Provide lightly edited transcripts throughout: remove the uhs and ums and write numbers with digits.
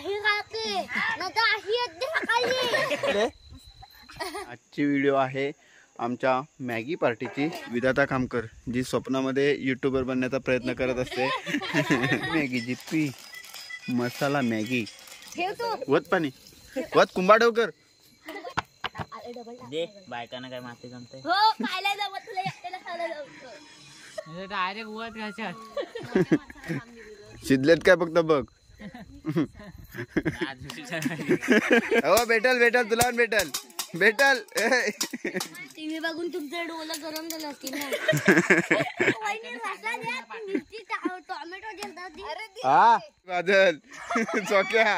आजची व्हिडिओ आहे आमच्या मॅगी पार्टीची। विधाता खामकर जी स्वप्नामध्ये यूट्यूबर बनण्याचा प्रयत्न करत असते। मॅगी जिप्पी मसाला मॅगी वत पाणी वत कुंभा ठेवकर दे बायकांना काय माती जमते हो खायला जमत तुला एकट्याला खायला जमत डायरेक्ट वत घाशात शिजलेत काय फक्त बघ। हो भेटल भेटल तुला पण भेटल भेटल। टीव्ही बघून तुमचे डोळे गरम झाले असतील ना। टोमॅटो हा बादल चोक्या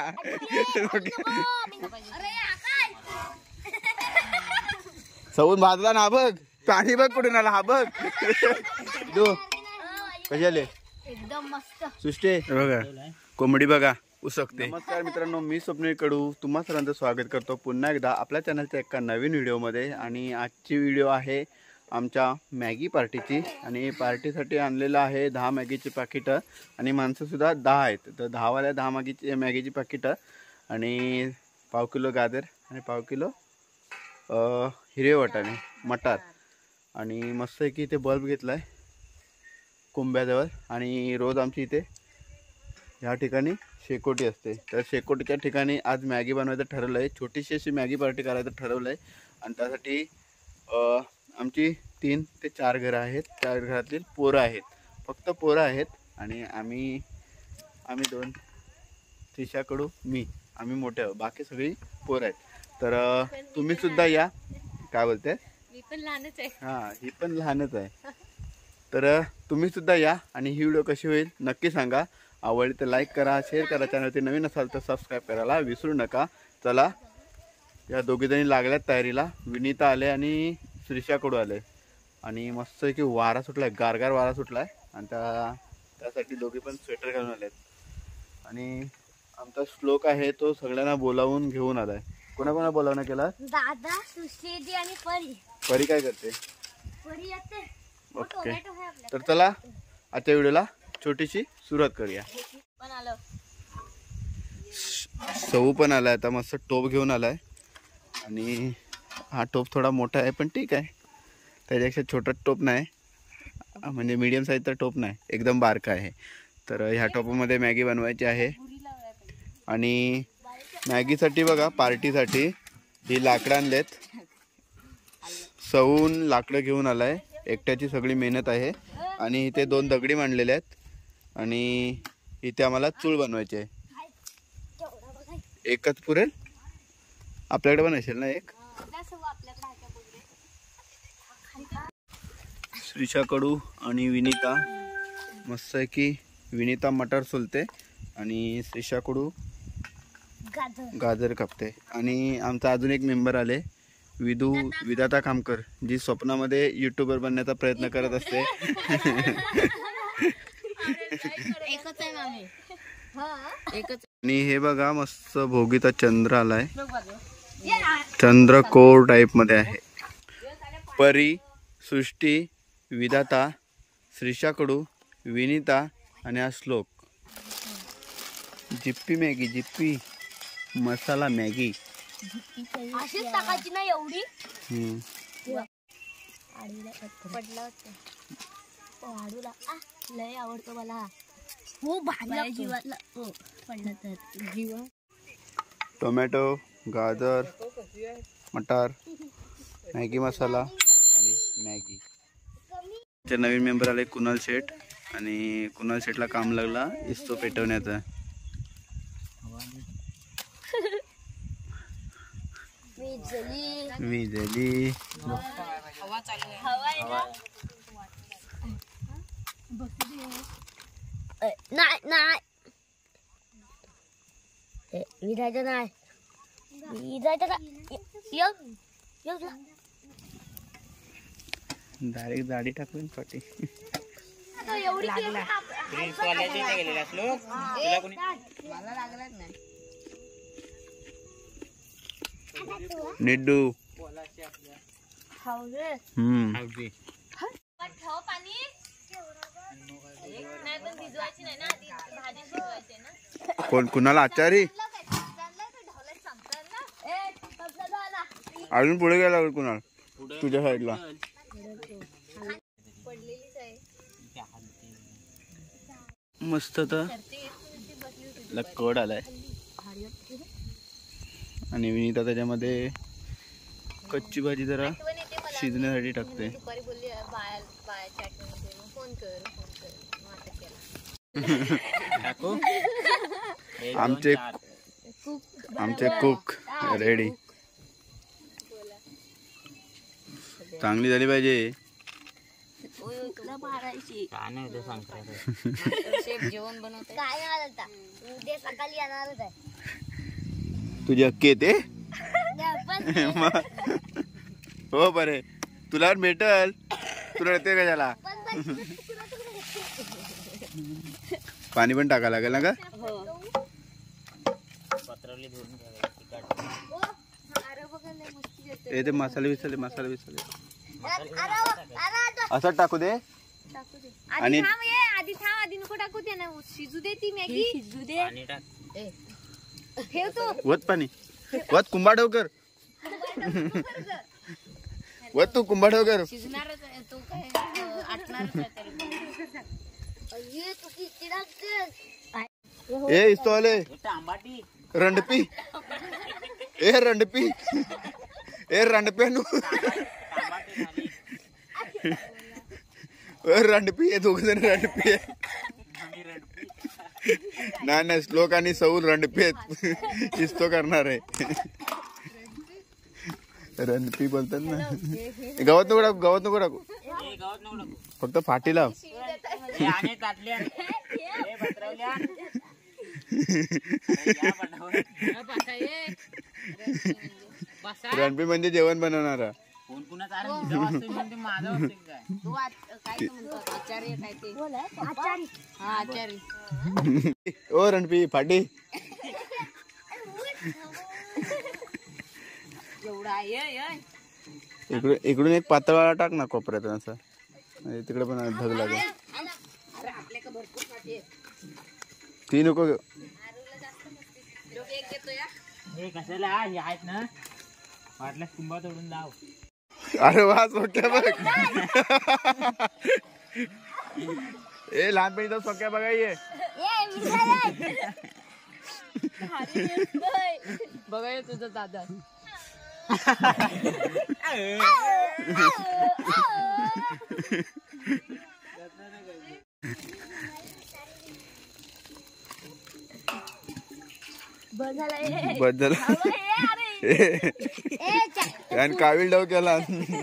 सवून भाजला ना बघ पाणी बघ कुठून आला हा बघ। दो कशी आले एकदम मस्त सुष्टे बघा कोंबडी बघा उसकते। नमस्कार मित्रांनो मी स्वप्नील कडू तुम्हा सर्वांचं स्वागत करतो पुन्हा एकदा आपल्या चॅनलच्या एका नवीन व्हिडिओमध्ये। आणि आजची व्हिडिओ आहे आमच्या मॅगी पार्टीची आणि पार्टीसाठी आणलेलं आहे 10 मॅगीची पाकिटं आणि माणसंसुद्धा 10 आहेत। तर 10वाल्या 10 मॅगीची पाकिटं आणि पाव किलो गाजर आणि पाव किलो हिरवे वाटाणे मटार आणि मस्त की इथे बल्ब घेतला आहे कुंभ्याजवळ। आणि रोज आमची इथे ह्या ठिकाणी शेकोटी असते तर शेकोटीच्या ठिकाणी आज मॅगी बनवायचं ठरवलं आहे। छोटीशी अशी मॅगी पार्टी करायचं ठरवलं आहे आणि त्यासाठी आमची 3 ते 4 घरं आहेत। 4 घरातील पोरं आहेत फक्त पोरं आहेत आणि आम्ही 2 त्रिशाकडू मी आम्ही मोठे आहोत बाकी सगळी पोरं आहेत। तर तुम्ही सुद्धा या काय बोलते मी पण लहानच आहे हां ही पण लहानच आहे। तर तुम्ही सुद्धा या आणि ही व्हिडिओ कशी होईल नक्की सांगा। आवडली तर लाईक करा शेअर करा चॅनलवरती नवीन असाल तर सबस्क्राईब करायला विसरू नका। चला या दोघीजणी लागल्यात तयारीला। विनीता आले आणि श्रीषाकडू आले आणि मस्त की वारा सुटलाय गारगार वारा सुटलाय आणि त्यासाठी दोघे पण स्वेटर घालून आलेत। आणि आमचा श्लोक आहे तो सगळ्यांना बोलावून घेऊन आलाय। कोणाकोणा बोलावणं केला दादा सुशीदी आणि परी परी काय करते परी येते ओके। तर चला आजच्या व्हिडिओला छोटीशी सुरुवात करूया। पण आलं सऊ पण आलाय आता मस्त टोप घेऊन आलाय आणि हा टोप थोडा मोठा आहे पण ठीक आहे त्याच्यापेक्षा छोटा टोप नाही म्हणजे मीडियम साईजचा टोप नाही एकदम बारका आहे। तर ह्या टोपामध्ये मॅगी बनवायची आहे आणि मॅगीसाठी बघा पार्टीसाठी ही लाकडं आणलेत। सऊन लाकडं घेऊन आलाय एकट्याची सगळी मेहनत आहे आणि इथे 2 दगडी मांडलेले आहेत आणि इथे आम्हाला चूल बनवायची आहे। एकच पुरेल आपल्याकडे पण असेल ना एक। श्रीषाकडू आणि विनीता मस्त आहे की विनीता मटार सोलते आणि श्रीषाकडू गाजर कापते। आणि आमचा अजून एक मेंबर आले विधाता खामकर जी स्वप्नामध्ये यूट्यूबर बनण्याचा प्रयत्न करत असते। आणि हे बघा मस्त भोगीचा चंद्र आलाय चंद्रकोर टाइप मध्ये आहे। परी सृष्टी विधाता श्रीषाकडू विनीता आणि हा श्लोक जिप्पी मॅगी जिप्पी मसाला मॅगी अशीच टाकायची ना एवढी पडला होता लय आवडतो मला हो भारी जीवातला पडला तर जीव। टोमॅटो गाजर मटार मॅगी मसाला आणि मॅगी। चे नवीन मेंबर आले कुणाल शेठ आणि कुणाल शेठला काम लागला इस्तो पेटवण्याचा। मी जली हवा चालू आहे हवा आहे ना नाही नाही विधायचं नाही विधायचं डायरेक्ट जाडी टाकून पाठी निड्डू कोण कुणाला आचारी अजून पुढे गेला कुणाल तुझ्या साईडला पडलेलीच आहे. मस्त तर कड आलाय आणि विनीता त्याच्यामध्ये कच्ची भाजी जरा शिजण्यासाठी टाकते. दुपारी बोलली बाळाच्या आठवणीमध्ये मग फोन कर मग आता केला. आमचे कुक रेडी. चांगली झाली पाहिजे. तुला मारायची काय नाही ते सांगता शेफ जेवण बनवते. काय नाही आता उद्या सकाळी येणारच आहे. तुझी अक्की येते हो बरे तुला भेटल. तुला येते का त्याला पाणी पण टाकायला लागेल ना का. पत्रवली धुवून ते मसाले विसरले असं टाकू दे. आणि आधी नको टाकू दे ना. शिजू दे ती मॅगी. शिजू दे. ठेवतो वत पाणी वत कुंभाठवकर वत तू कुंभाठवकर. शिजणारच आहे तो काय आटणारच आहे ए इस्तो आले तांबाटी रणपी ए रणपी ए रणपेनू रणपी हे दोघ जण रणपी आहे. नाही श्लोक आणि सौल रणपी आहेत. इस्तो करणार आहे रणपी बोलतात ना. गवत नको टाकू फक्त फाटी लाव. रणपी म्हणजे जेवण बनवणारा. ओ रणपी फाटी इकडून एक पातळवाला टाक ना कोपऱ्यात असं. तिकडे पण धग लागेल. ती नको कशाला हे आहेत ना वाटल्यास कुंभा तोडून लाव. अरे वा सोक्या बघ. ए लहानपणी तर सोक्या बघा ये बघा तुझा दादा. बद्दल कावील डाव केला.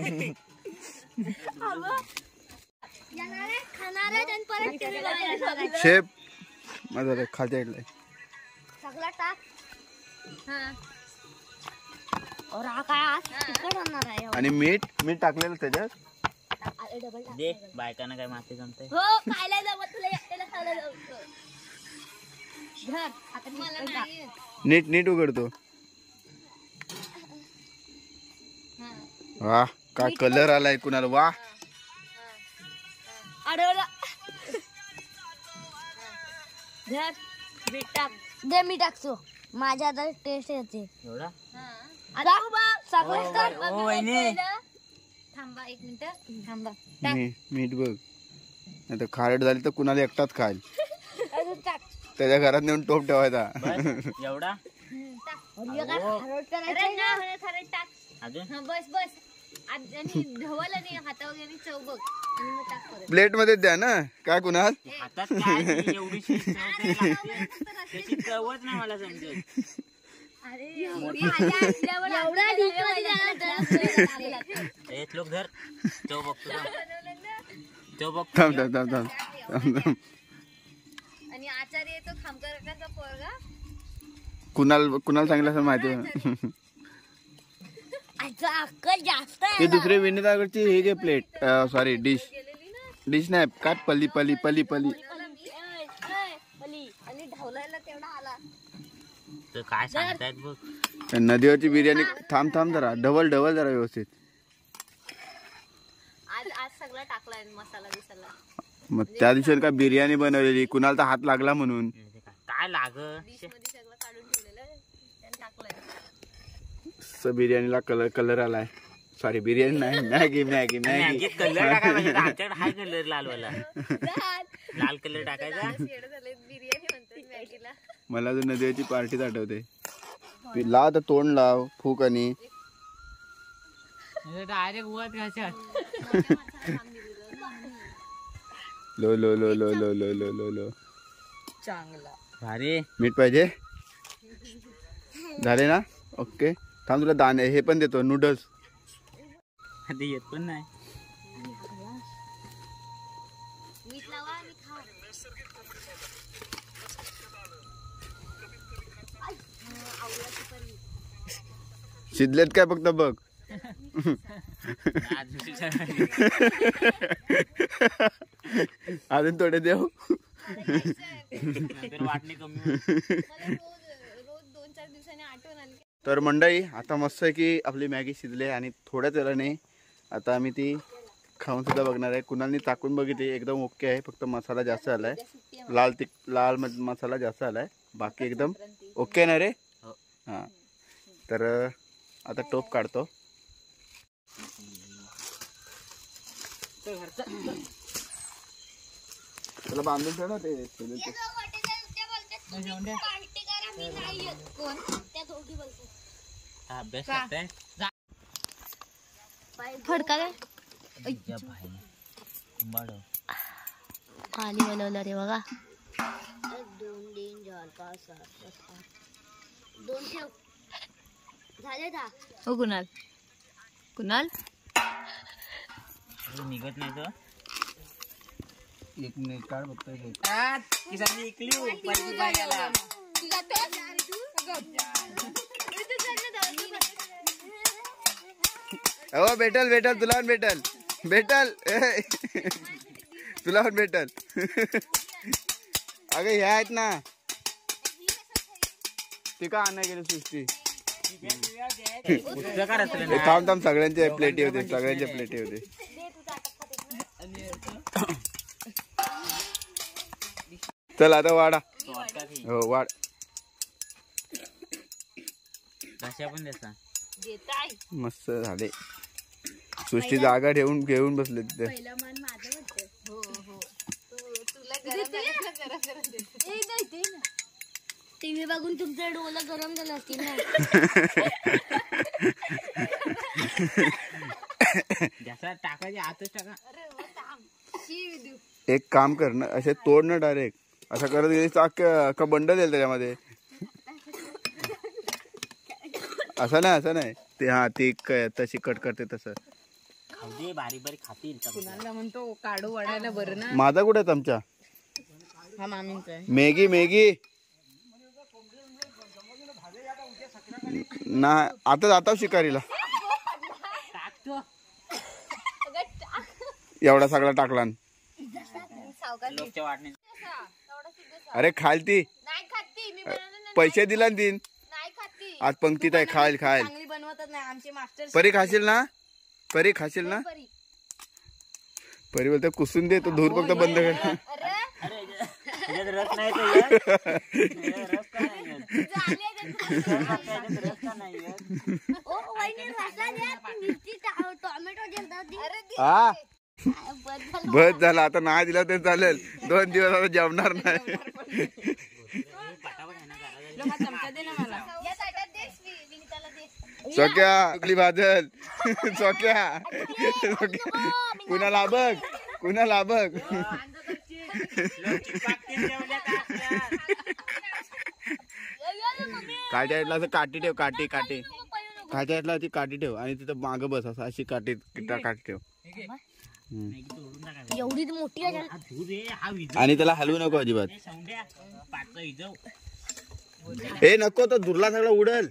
शेप माझा खात्या इडलाय सगळा टाक. और काय तिखट होणार आहे. आणि मीठ टाकलेलं त्याच्यात. दे बायकांना काय माती जमते. हो खायला जमत तुला एकट्याला खायला जमतं. घर आता मला नाही. नीट उघडतो. वा काय कलर आलाय कुणाला. वा अडवला. घर मीठ टाक. दे मी टाकतो. माझ्या आता टेस्ट येते. एवढा थांबा एक मिनिट थांबा. मीठ बघ नाही तर खारट झाली तर कुणाला एकटाच खाईल. टाक. त्याच्या घरात नेऊन टोप ठेवायचा. एवढा टाक. बस आणि ढवल आणि हाता वगैरे चव बघ आणि मग टाक परत. प्लेट मध्ये द्या ना काय कुणाल. हातात काय एवढीशी त्याची चवच नाही मला समजत. एक लोक धर चव बघतो. थांब. आणि आचार्य तो खामकरचा पोरगा कुणाल सांगितलं असं माहिती. अक्कल जास्त ते दुसरे विनीताकडची हे घे प्लेट. सॉरी डिश नाही काय पली आणि ढवलायला तेवढा आला. तर काय सांगतायत बघ. नदीवरची बिर्याणी. थांब जरा डबल जरा व्यवस्थित. आज सगळं टाकलाय मसाला बिसाला. मग त्या दिवशी का बिर्याणी बनवलेली कुणाला तर हात लागला म्हणून. काय लाग डिश मध्ये सगळं काढून ठेवलेलं त्याने टाकलंय. बिर्याणीला कलर आलाय. सॉरी बिर्याणी नाही, मॅगी मॅगी मॅगी. मॅगीत कलर टाकायला पाहिजे. आमच्याकडे हाय कलर लालवाला. लाल कलर टाकायचा. बिर्याणी म्हणतात मॅगीला. मला तर नदीची पार्टीच आठवते. लाव तर तोंड लाव फूक आणि डायरेक्ट वर घ्यायच्या. लो लो लो लो लो लो लो लो लो. चांगला भारी. मीठ पाहिजे झाले ना. ओके थांब तुला दाणे हे पण देतो नूडल्स. ते येत पण नाही. मीठ लावा आणि खा. शिजलेत काय फक्त बघ. अजून थोडे देऊ. वाटणे कमी. रोज 2-4 दिवसांनी आठवण आली. तर मंडळी आता मस्त आहे की आपली मॅगी शिजली आणि थोड्याच वेळाने आता आम्ही ती खाऊन सुद्धा बघणार आहे. कुणालनी टाकून बघितली एकदम ओके आहे. फक्त मसाला जास्त आलाय. लाल मसाला जास्त आलाय. बाकी एकदम ओके ना रे. हां तर आता टोप काढतो. त्याला बांधून ठेव ना ते. अभ्यास करताय. फडका काय पाणी बनवलं रे बघा. 2 3 4 5 6 7 8 2 ठेव झाले. हो कुणाल निघत नाही तर एक मिनिट काढ बघतोय. हो भेटल तुला पण भेटल तुला पण भेटल. अगं ह्या आहेत ना ती का आणाय गेली सृष्टी. थांब सगळ्यांचे प्लेटी होते. चल आता वाडा. हो वाढ. पण देता मस्त झाले. सृष्टी जागा घेऊन बसले तिथे. टीव्ही बघून तुमचं डोलं गरम झालं असतील ना. टाकायचे आतच टाका. एक काम कर ना असे तोड ना डायरेक्ट. असं करत गेली का बंडल येईल त्याच्यामध्ये. असं नाही ते. हा ती तशी कट करते तसं. बारीक खातील. कुणाला म्हणतो काढू वाढायला बरं ना. माझा कुठे आहे चमचा. हा मामींचा आहे. मॅगी ना. आता जातो शिकारीला. एवढा सगळा टाकला. अरे खाल ती. पैसे दिला ना तीन. आज पंक्तीत आहे. खाल बनवतच नाही आमचे मास्टर. परी खाशील ना. परी बोलते कुसून दे. तो धूर फक्त बंद कर. रस नाही हा बस झाला. आता नाही दिला तर चालेल. 2 दिवस आता जेवणार नाही. चोक्या बादल चोक्या. कुणाला बघ काठी असं काठी ठेव. काठी खायच्या ती काठी ठेव आणि तिथं मागं बस. असं अशी काठी ठेव. एवढी मोठी आणि त्याला हलवू नको अजिबात. हे नको तो दुर्ला सगळं उडल.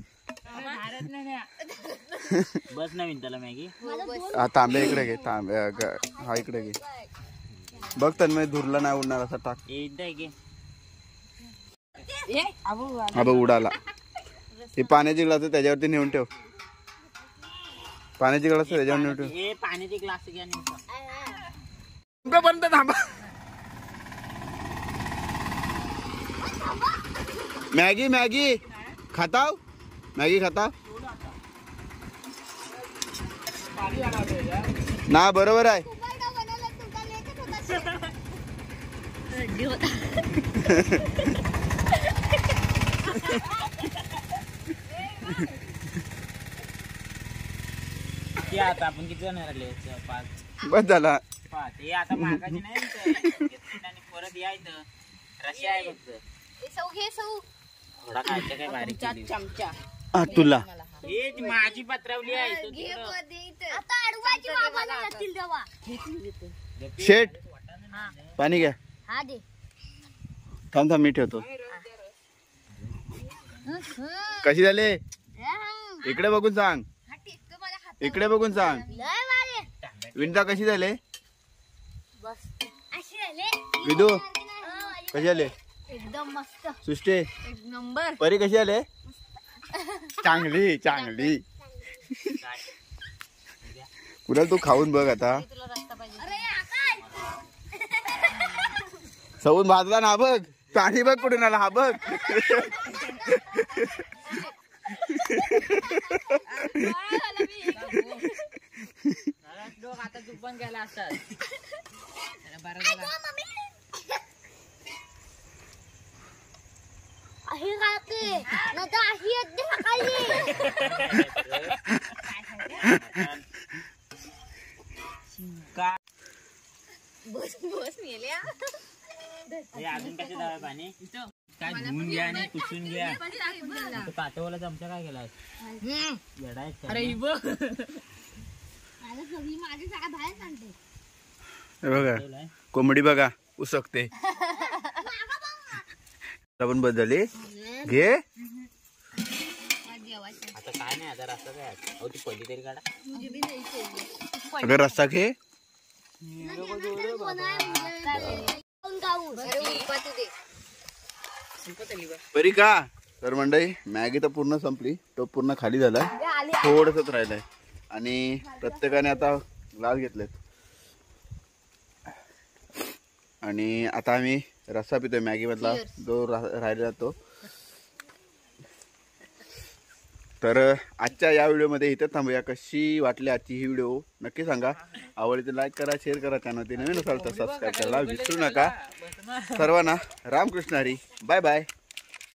बस नवीन त्याला मॅगी. तांब्या इकडे घे. हा इकडे घे. बघ तन्मय धुरला नाही उडणार. असा टाक. हा बघ उडाला. हे पाण्याची ग्लास त्याच्यावरती नेऊन ठेव. पाण्याची ग्लास त्याच्यावर नेऊन ठेव. पाण्याची ग्लास घ्या. थांबा. मॅगी खाताव. ना बरोबर आहे. ते आता आपण किती जण राहिले 5 बस झाला. हे आता मागायची नाही आणि परत यायचं रशी आहे फक्त थोडा खायचं काय बारीक केली. चमचा हा तुला हे ती माझी पत्रावली आहे तो आता अडवायची बाबाला लागतील तेव्हा. शेट पाणी घ्या. हा दे. थांब थांब मी ठेवतो. कशी झाले इकडे बघून सांग. इकडे बघून सांग. लय वाले. विंदा कशी झाले. बस अशी झाले. विदू कशी झाले. एकदम मस्त. सृष्टी एक नंबर. परी कशी झाले. चांगली चांगली. कुणाल तू खाऊन बघ आता. अरे आकाश. सवून भाजला ना बघ. पाणी बघ कुठून आला हा बघ. आता तू पण गेला असतात. बरं झालं. अही खाते न तर अही अगदी सकाळी. का बस मेल्या. हे अजून कसे जावे पाणी काय धुवून घ्या आणि पुसून घ्या. काटवाला चमचा काय केला अरे ही बघ. मला सगळी माझी सगळ्या बाहेर सांगते. हे बघा कोंबडी बघा उसकते. पण बदलली घे. आता काय नाही आता रस्ता काय हो ती पहिली तरी काढा. अगं रस्सा घे. बरी का तर मंडळी मॅगी तर पूर्ण संपली. टोप पूर्ण खाली झाला. थोडंसंच राहिलंय आणि प्रत्येकाने आता ग्लास घेतलेत आणि आता आम्ही रस्सा पितोय मॅगी मधला जो राहिलेला तो. तर आजच्या या व्हिडिओमध्ये इथं थांबूया. कशी वाटली आजची ही व्हिडिओ नक्की सांगा. आवडली तर लाईक करा, शेअर करा. चॅनल नवीन असाल तर सबस्क्राईब करायला विसरू नका. सर्वांना रामकृष्ण हरी. Bye bye.